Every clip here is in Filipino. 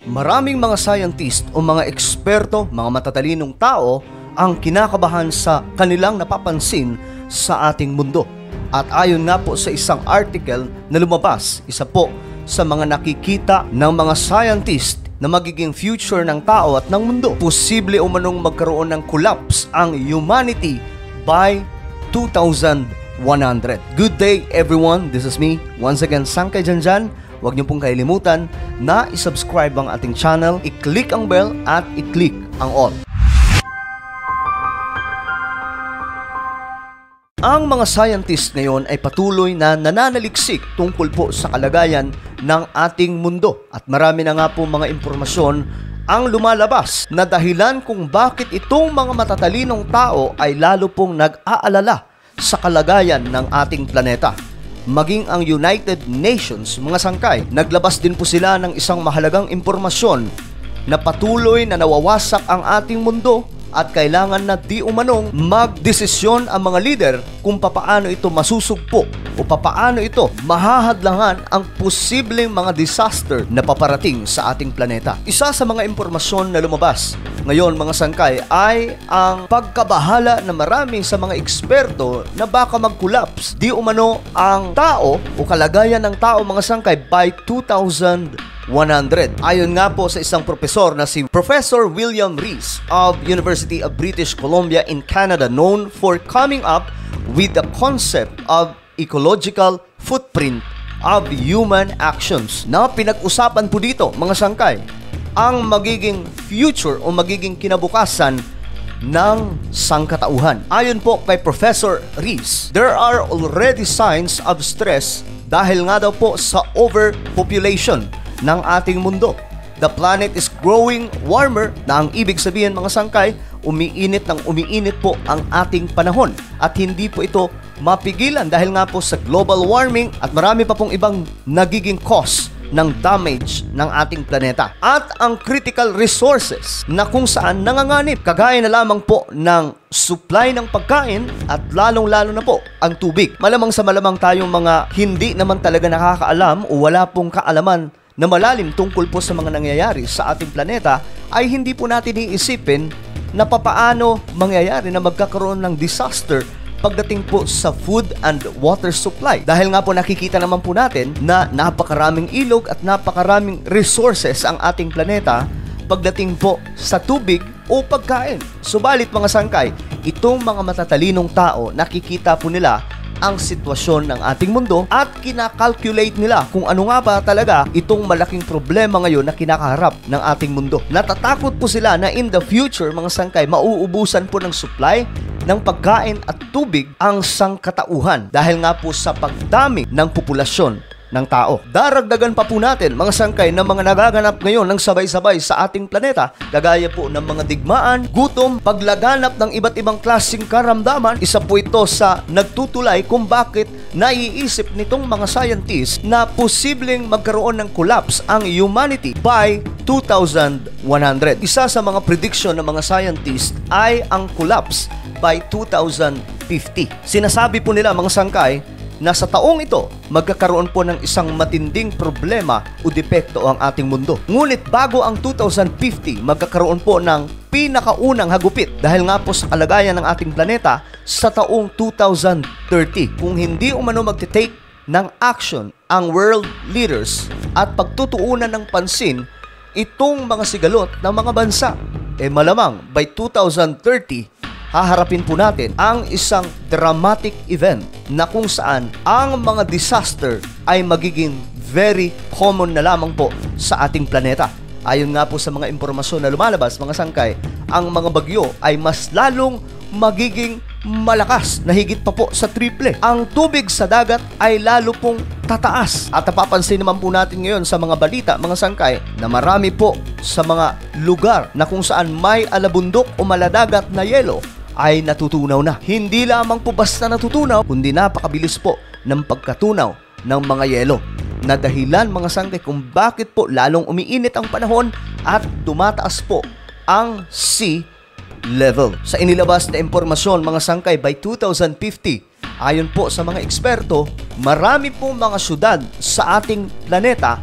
Maraming mga scientist o mga eksperto, mga matatalinong tao ang kinakabahan sa kanilang napapansin sa ating mundo. At ayon nga po sa isang article na lumabas, isa po sa mga nakikita ng mga scientist na magiging future ng tao at ng mundo, posible umanong magkaroon ng collapse ang humanity by 2100. Good day everyone, this is me, once again Sangkay Janjan. Huwag niyo pong kailimutan na isubscribe ang ating channel, i-click ang bell at i-click ang all. Ang mga scientist ngayon ay patuloy na nananaliksik tungkol po sa kalagayan ng ating mundo. At marami na nga po mga impormasyon ang lumalabas na dahilan kung bakit itong mga matatalinong tao ay lalo pong nag-aalala sa kalagayan ng ating planeta. Maging ang United Nations, mga sangkay, naglabas din po sila ng isang mahalagang impormasyon na patuloy na nawawasak ang ating mundo at kailangan na di umanong magdesisyon ang mga leader kung papaano ito masusugpo o papaano ito mahahadlangan ang posibleng mga disaster na paparating sa ating planeta. Isa sa mga impormasyon na lumabas ngayon, mga sangkay, ay ang pagkabahala na marami sa mga eksperto na baka mag-collapse di umano ang tao o kalagayan ng tao, mga sangkay, by 2100. Ayon nga po sa isang profesor na si Professor William Rees of University of British Columbia in Canada, known for coming up with the concept of ecological footprint of human actions. Na pinag-usapan po dito, mga sangkay, ang magiging future o magiging kinabukasan ng sangkatauhan. Ayon po kay Professor Rees, there are already signs of stress dahil nga daw po sa overpopulation ng ating mundo. The planet is growing warmer, na ang ibig sabihin, mga sangkay, umiinit po ang ating panahon at hindi po ito mapigilan dahil nga po sa global warming at marami pa pong ibang nagiging cause ng damage ng ating planeta. At ang critical resources na kung saan nanganganib, kagaya na lamang po ng supply ng pagkain at lalong-lalo na po ang tubig. Malamang sa malamang tayong mga hindi naman talaga nakakaalam o wala pong kaalaman na malalim tungkol po sa mga nangyayari sa ating planeta, ay hindi po natin iisipin na papaano mangyayari na magkakaroon ng disaster pagdating po sa food and water supply. Dahil nga po nakikita naman po natin na napakaraming ilog at napakaraming resources ang ating planeta pagdating po sa tubig o pagkain. Subalit, mga sangkay, itong mga matatalinong tao, nakikita po nila ang sitwasyon ng ating mundo at kinakalculate nila kung ano nga ba talaga itong malaking problema ngayon na kinakaharap ng ating mundo. Natatakot po sila na in the future, mga sangkay, mauubusan po ng supply ng pagkain at tubig ang sangkatauhan dahil nga po sa pagdami ng populasyon ng tao. Daragdagan pa po natin, mga sangkay, ng mga nagaganap ngayon ng sabay-sabay sa ating planeta, kagaya po ng mga digmaan, gutom, paglaganap ng iba't ibang klaseng karamdaman. Isa po ito sa nagtutulay kung bakit naiisip nitong mga scientists na posibleng magkaroon ng collapse ang humanity by 2100. Isa sa mga prediction ng mga scientists ay ang collapse by 2050. Sinasabi po nila, mga sangkay, na sa taong ito, magkakaroon po ng isang matinding problema o depekto ang ating mundo. Ngunit bago ang 2050, magkakaroon po ng pinakaunang hagupit dahil nga po sa kalagayan ng ating planeta sa taong 2030. Kung hindi umano magte-take ng action ang world leaders at pagtutuunan ng pansin itong mga sigalot ng mga bansa, malamang by 2030, haharapin po natin ang isang dramatic event na kung saan ang mga disaster ay magiging very common na lamang po sa ating planeta. Ayon nga po sa mga impormasyon na lumalabas, mga sangkay, ang mga bagyo ay mas lalong magiging malakas na higit pa po sa triple. Ang tubig sa dagat ay lalo pong tataas. At napapansin naman po natin ngayon sa mga balita, mga sangkay, na marami po sa mga lugar na kung saan may alabundok o maladagat na yelo ay natutunaw na. Hindi lamang po basta natutunaw, kundi napakabilis po ng pagkatunaw ng mga yelo. Na dahilan, mga sangkay, kung bakit po lalong umiinit ang panahon at tumataas po ang sea level. Sa inilabas na impormasyon, mga sangkay, by 2050, ayon po sa mga eksperto, marami po mga syudad sa ating planeta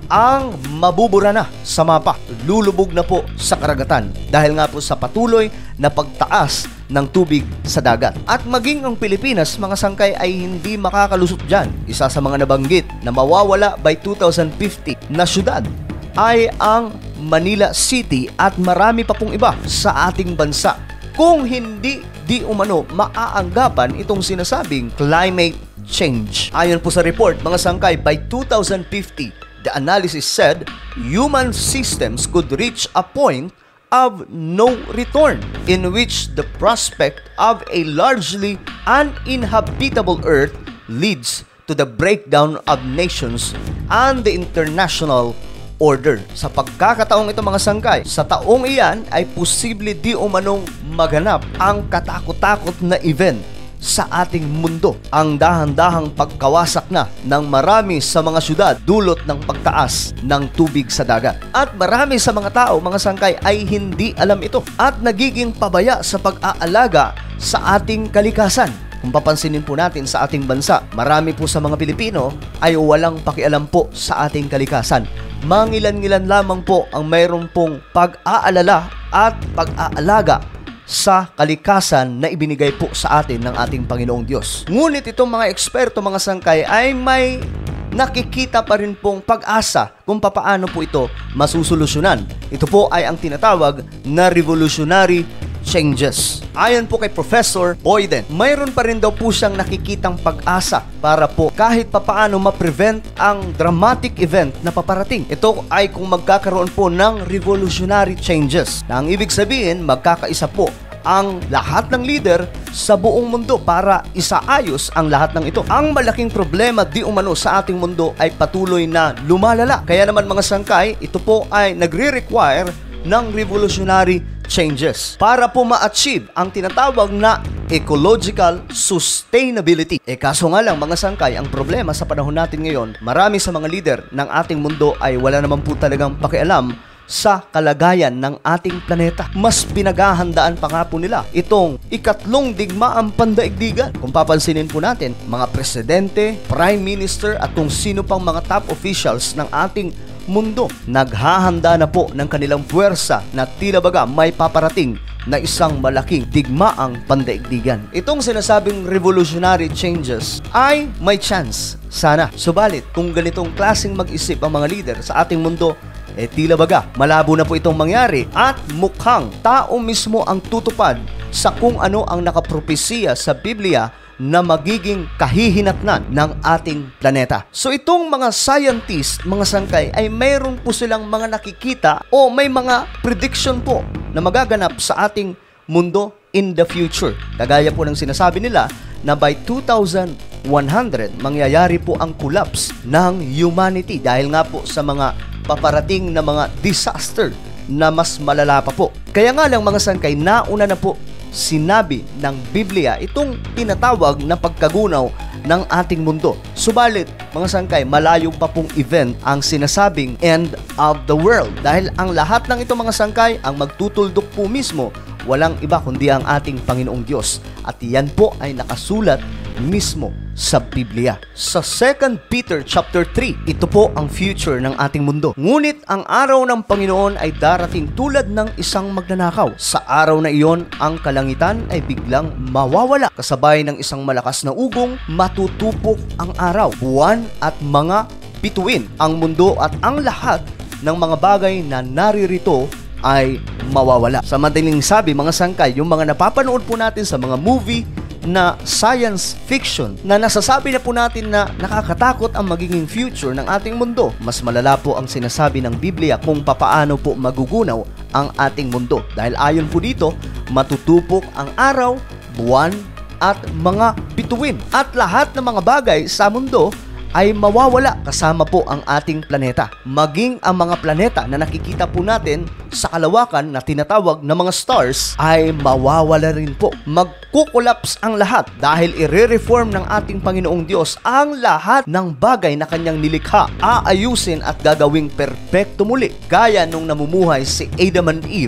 ang mabubura na sa mapa, lulubog na po sa karagatan dahil nga po sa patuloy na pagtaas ng tubig sa dagat. At maging ang Pilipinas, mga sangkay, ay hindi makakalusot dyan. Isa sa mga nabanggit na mawawala by 2050 na syudad ay ang Manila City at marami pa pong iba sa ating bansa. Kung hindi di umano maaanggapan itong sinasabing climate change. Ayon po sa report, mga sangkay, by 2050, the analysis said human systems could reach a point of no return in which the prospect of a largely uninhabitable earth leads to the breakdown of nations and the international order. Sa pagkakataong ito, mga sangkay, sa taong iyan ay posible di umanong maganap ang katakot-takot na event sa ating mundo, ang dahan-dahang pagkawasak na ng marami sa mga syudad dulot ng pagtaas ng tubig sa dagat. At marami sa mga tao, mga sangkay, ay hindi alam ito at nagiging pabaya sa pag-aalaga sa ating kalikasan. Kung papansinin po natin sa ating bansa, marami po sa mga Pilipino ay walang pakialam po sa ating kalikasan. Mangilan-ngilan lamang po ang mayroon pong pag-aalala at pag-aalaga sa kalikasan na ibinigay po sa atin ng ating Panginoong Diyos. Ngunit itong mga eksperto, mga sangkay, ay may nakikita pa rin pong pag-asa kung papaano po ito masusolusyonan. Ito po ay ang tinatawag na revolutionary changes. Ayon po kay Professor Boyden, mayroon pa rin daw po siyang nakikitang pag-asa para po kahit papaano ma-prevent ang dramatic event na paparating. Ito ay kung magkakaroon po ng revolutionary changes. Na ang ibig sabihin, magkakaisa po ang lahat ng leader sa buong mundo para isaayos ang lahat ng ito. Ang malaking problema di umano sa ating mundo ay patuloy na lumalala. Kaya naman, mga sangkay, ito po ay nagre-require ng revolutionary changes para po ma-achieve ang tinatawag na ecological sustainability. Kaso nga lang, mga sangkay, ang problema sa panahon natin ngayon, marami sa mga leader ng ating mundo ay wala naman po talagang pakialam sa kalagayan ng ating planeta. Mas pinaghahandaan pa nga po nila itong ikatlong digmaang pandaigdigan. Kung papansinin po natin, mga presidente, prime minister at kung sino pang mga top officials ng ating mundo, naghahanda na po ng kanilang puwersa na tila baga may paparating na isang malaking digmaang pandaigdigan. Itong sinasabing revolutionary changes ay may chance sana. Subalit, kung ganitong klaseng mag-isip ang mga leader sa ating mundo, tila baga malabo na po itong mangyari at mukhang tao mismo ang tutupad sa kung ano ang nakapropesiya sa Biblia na magiging kahihinatnan ng ating planeta. So itong mga scientist, mga sangkay, ay mayroon po silang mga nakikita o may mga prediction po na magaganap sa ating mundo in the future. Kagaya po ng sinasabi nila na by 2100, mangyayari po ang collapse ng humanity dahil nga po sa mga paparating na mga disaster na mas malala pa po. Kaya nga lang, mga sangkay, nauna na po sinabi ng Biblia itong tinatawag na pagkagunaw ng ating mundo. Subalit, mga sangkay, malayo pa pong event ang sinasabing end of the world. Dahil ang lahat ng ito, mga sangkay, ang magtutuldok po mismo, walang iba kundi ang ating Panginoong Diyos. At yan po ay nakasulat mismo sa Biblia. Sa 2 Peter chapter 3, ito po ang future ng ating mundo. Ngunit ang araw ng Panginoon ay darating tulad ng isang magnanakaw. Sa araw na iyon, ang kalangitan ay biglang mawawala. Kasabay ng isang malakas na ugong, matutupok ang araw, buwan at mga bituin. Ang mundo at ang lahat ng mga bagay na naririto ay mawawala. Sa madaling sabi, mga sangkay, yung mga napapanood po natin sa mga movie na science fiction na nasasabi na po natin na nakakatakot ang magiging future ng ating mundo, mas malala po ang sinasabi ng Biblia kung papaano po magugunaw ang ating mundo. Dahil ayon po dito, matutupok ang araw, buwan at mga bituin. At lahat ng mga bagay sa mundo ay mawawala kasama po ang ating planeta. Maging ang mga planeta na nakikita po natin sa kalawakan na tinatawag na mga stars ay mawawala rin po. Magkukulaps ang lahat dahil i-reform ng ating Panginoong Diyos ang lahat ng bagay na kanyang nilikha. Aayusin at gagawing perpekto muli. Gaya nung namumuhay si Adam and Eve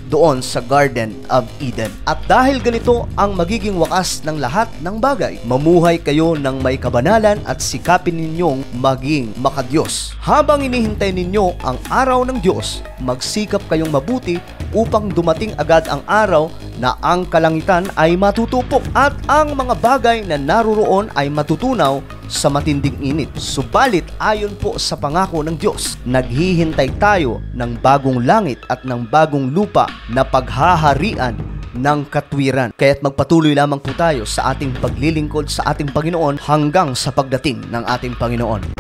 doon sa Garden of Eden. At dahil ganito ang magiging wakas ng lahat ng bagay, mamuhay kayo ng may kabanalan at sikapin ninyong maging makadiyos. Habang inihintay ninyo ang araw ng Diyos, magsikap kayong mabuti upang dumating agad ang araw na ang kalangitan ay matutupok at ang mga bagay na naruroon ay matutunaw sa matinding init. Subalit ayon po sa pangako ng Diyos, naghihintay tayo ng bagong langit at ng bagong lupa na paghaharian ng katwiran. Kaya't magpatuloy lamang po tayo sa ating paglilingkod sa ating Panginoon hanggang sa pagdating ng ating Panginoon.